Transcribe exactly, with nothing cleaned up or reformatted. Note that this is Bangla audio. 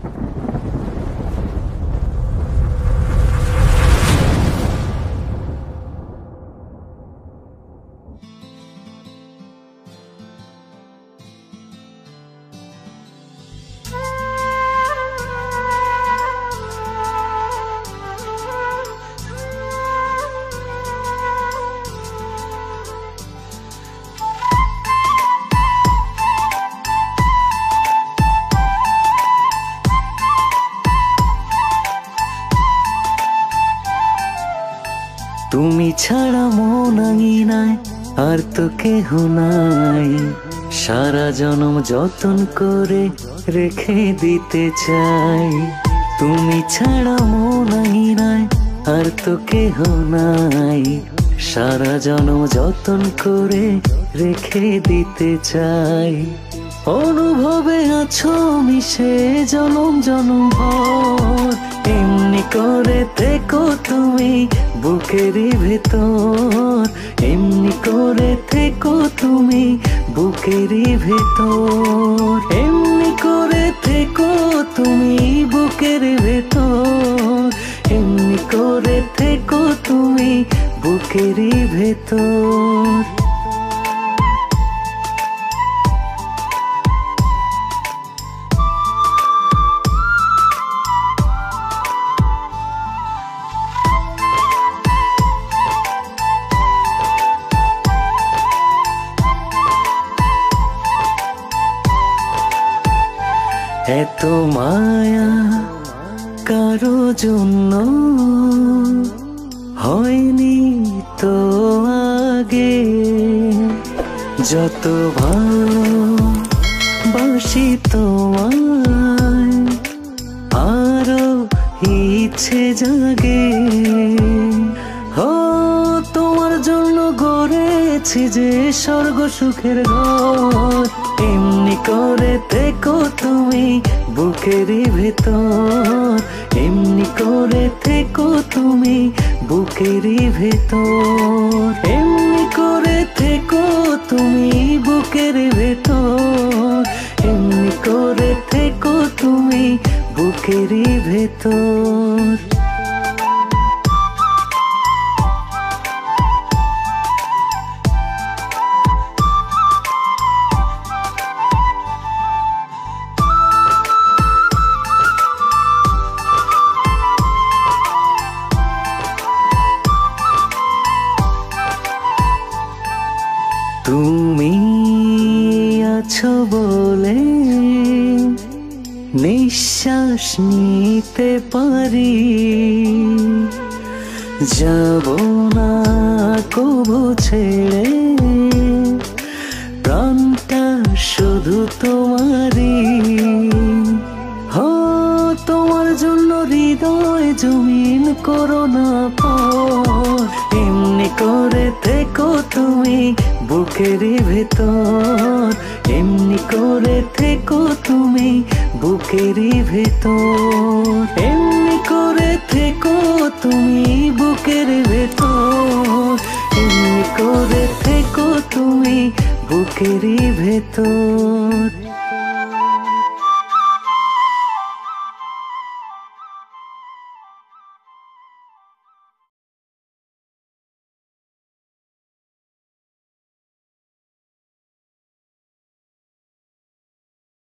তুমি ছাড়া মন আঙিনায় আর তো কেহ নাই, সারা জনম যতন করে রেখে দিতে চাই। তুমি ছাড়া মন আঙিনায় আর তো কেহ নাই, সারা জনম যতন করে রেখে দিতে চাই। অনুভবে আছো মিশে জনম জনম ভর, এমনি করে থেকো তুমি বুকেরই ভেতর, এমনি করে থেকো তুমি বুকেরই ভেতর, এমনি করে থেকো তুমি বুকের ভেতর, এমনি করে থেকো তুমি বুকেরই ভেতর। এত মায়া কারো জন্য হয়নি তো আগে, যত ভালোবাসি তোমায় আরো ইচ্ছে জাগে। ও তোমার জন্য গড়েছি যে স্বর্গ সুখের ঘর, এমনি করে থেকো তুমি বুকেরই ভেতর, এমনি করে থেকো তুমি বুকেরই ভেতর, এমনি করে থেকো তুমি বুকের ভেতর, এমনি করে থেকো তুমি বুকেরই ভেতর। তুমি আছো বলে নিঃশ্বাস নিতে পারি, যাব না কবু ছেড়ে প্রাণটা শুধু তোমারই। হো তোমার জন্য হৃদয় জমিন করো না পর, এমনি করে থেকো তুমি বুকেরই ভেতর, এমনি করে থেকো তুমি বুকেরই ভেতর, এমনি করে থেকো তুমি বুকের ভেতর, এমনি করে থেকো তুমি বুকেরই ভেতর।